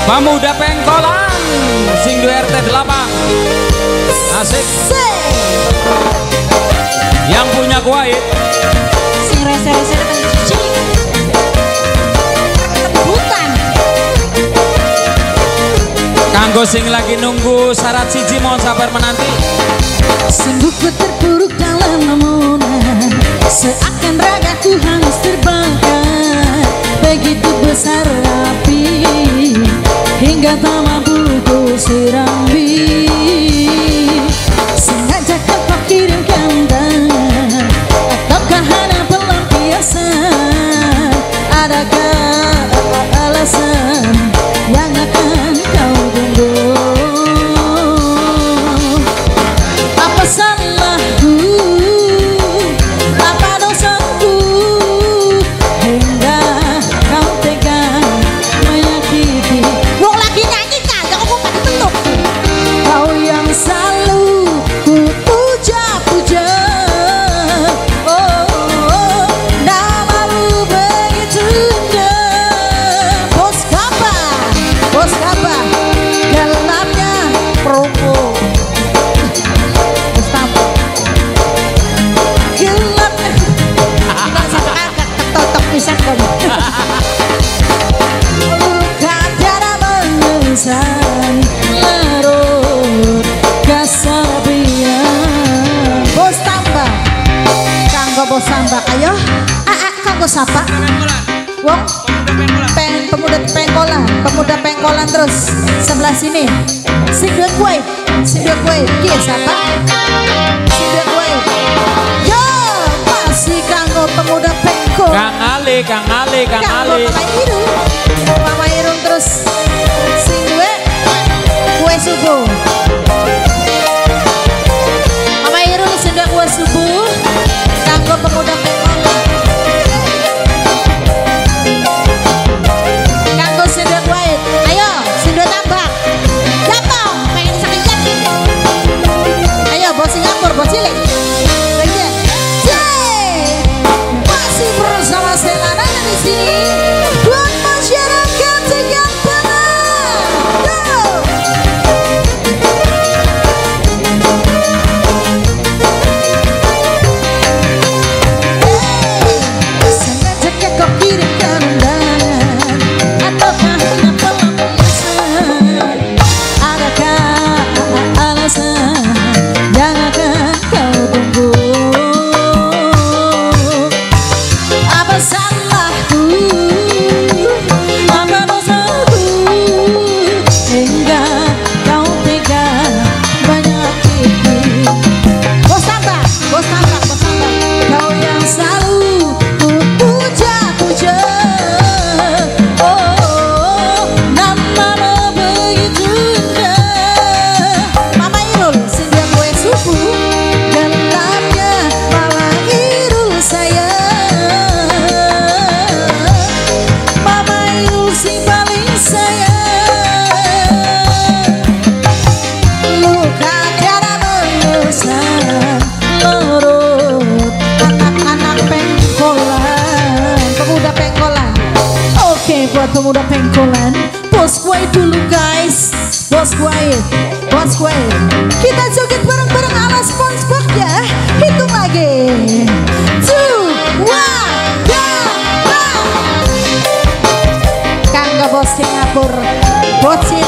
Pemuda Pengkolan sing duwe RT 8. Asik. Yang punya kuait sing rese-rese cilik rebutan. kanggo sing lagi nunggu syarat siji mohon sabar menanti. Sungguh terpuruk dalam lamunan, seakan ragaku hangus terbakar. Begitu besar api hingga tak mampu ku sirambi. Sengaja kau kirimkan tangan, ataukah hanya pelampiasan? Adakah alasan yang akan kau tunggu? Apa salahku? Apa dosaku? Hingga kau tega menyakiti. Wong lagi nyanyi kagak kok pada peluk. Kau yang selalu ku puja-puja. Oh, namamu begitu indah. Bos Kaba, gelapnya promo. Gelapnya kita sampai ketok pisan kamu. Luka tiada mengesan, larut kesepian. Bos tambah, kanggo bos tambah ayo. Kanggo sapa? Wong pemuda pengkolan terus sebelah sini. Sing dua kue, kia siapa? Sing dua kue. Yo, masih kanggo pemuda pengkol. Kang Ali. Mama Irung terus sing dua kue subuh. Mama Irung sing dua kue subuh. Kanggo pemuda pengkolan. Kanggo sing dua kue. Ayo, sing dua tambah. Gampang, pengen sakit jati. Ayo, bos Singapura, bos cilik. Masih bersama Selana di sini buat masyarakat yang tenang. Sengaja kau kirimkan undangan, ataukah hanya pelampiasan? Adakah alasan yang akan kau tunggu? Apa salahku? Apa dosaku? Hingga kau tega menyakiti. Bos tambah. Kau yang selalu ku puja-puja. Oh, namamu begitu indah. Mama Irul sing dia kue subuh. Gelapnya Mama Irul sayang. Mama Irul sing paling sayang. Luka tiada mengesan, larut anak-anak pengkolan. Pemuda pengkolan. Oke, buat pemuda pengkolan, bos gue dulu guys. Bos gue. Kita joget bareng-bareng ala SpongeBob ya. Hitung lagi. 2, 1, go. Kanggo bos Singapura, bos